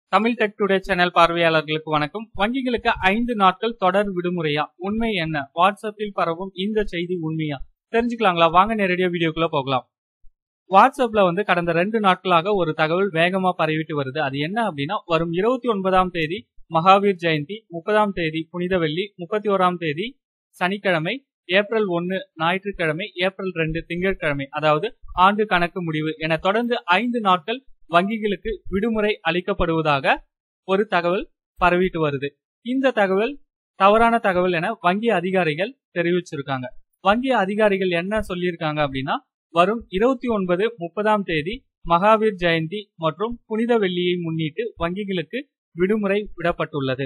Tamil tech today channel பார்வையாளர்களுக்கு வணக்கம். வங்கிகளுக்கு 5 நாட்கள் தொடர் விடுமுறையா? உண்மை என்ன? வாட்ஸ்அப்பில் பரவும் இந்த செய்தி உண்மையா? தெரிஞ்சுக்கலாங்களா? வாங்க நேரடியா வீடியோக்குள்ள போகலாம். வாட்ஸ்அப்ல கடந்த 2 நாட்களாக ஒரு தகவல் வேகமா பரவிட்டு வருது. அது என்ன அப்படின்னா, வரும் 29ஆம் தேதி மகாவீர் ஜெயந்தி, 30ஆம் தேதி புனித வெள்ளி, 31ஆம் தேதி சனிக்கிழமை, ஏப்ரல் 1 ஞாயிற்றுக்கிழமை, ஏப்ரல் 2 திங்கட்கிழமை, அதாவது ஆண்டு கணக்கு முடிவு என தொடர்ந்து 5 நாட்கள் வங்கிகளுக்கு விடுமுறை அளிக்கப்படுவதாக ஒரு தகவல் பரவிட்டு வருது. இந்த தகவல் தவறான தகவல் என வங்கி அதிகாரிகள் தெரிவிச்சிருக்காங்க. வங்கி அதிகாரிகள் என்ன சொல்லியிருக்காங்க அப்படின்னா, வரும் 29, 30ஆம் தேதி மகாவீர் ஜெயந்தி மற்றும் புனித வெள்ளியை முன்னிட்டு வங்கிகளுக்கு விடுமுறை விடப்பட்டுள்ளது.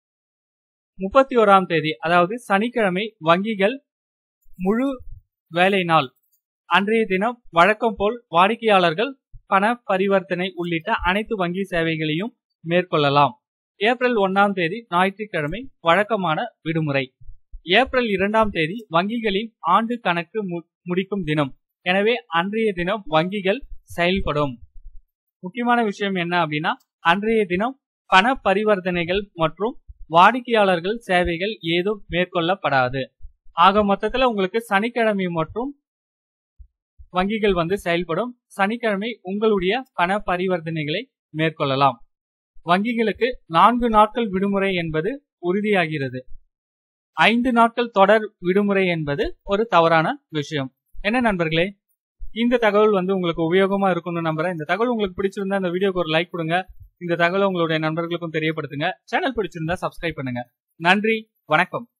31ஆம் தேதி அதாவது சனிக்கிழமை வங்கிகள் முழு வேலை நாள். அன்றைய தினம் வழக்கம் போல் வாடிக்கையாளர்கள் பண பரிவர்த்தனை உள்ளிட்ட அனைத்து வங்கி சேவைகளையும் மேற்கொள்ளலாம். ஏப்ரல் 1ஆம் தேதி ஞாயிற்றுக்கிழமை வழக்கமான விடுமுறை. ஏப்ரல் 2ஆம் தேதி வங்கிகளின் ஆண்டு கணக்கு முடிக்கும் தினம். எனவே அன்றைய தினம் வங்கிகள் செயல்படும். முக்கியமான விஷயம் என்ன அப்படின்னா, அன்றைய தினம் பண பரிவர்த்தனைகள் மற்றும் வாடிக்கையாளர்கள் சேவைகள் ஏதும் மேற்கொள்ளப்படாது. ஆக மொத்தத்துல உங்களுக்கு சனிக்கிழமை மற்றும் வங்கிகள் செயல்படும். சனிக்கிழமை உங்களுடைய பண பரிவர்த்தனைகளை மேற்கொள்ளலாம். வங்கிகளுக்கு 4 நாட்கள் விடுமுறை என்பது உறுதியாகிறது. 5 நாட்கள் தொடர் விடுமுறை என்பது ஒரு தவறான விஷயம். என்ன நண்பர்களே, இந்த தகவல் உங்களுக்கு உபயோகமா இருக்கும்னு நம்புறேன். இந்த தகவல் உங்களுக்கு பிடிச்சிருந்தா இந்த வீடியோக்கு ஒரு லைக் கொடுங்க. இந்த தகவலை உங்களுடைய நண்பர்களுக்கும் தெரியப்படுத்துங்க. சேனல் பிடிச்சிருந்தா சப்ஸ்கிரைப் பண்ணுங்க. நன்றி, வணக்கம்.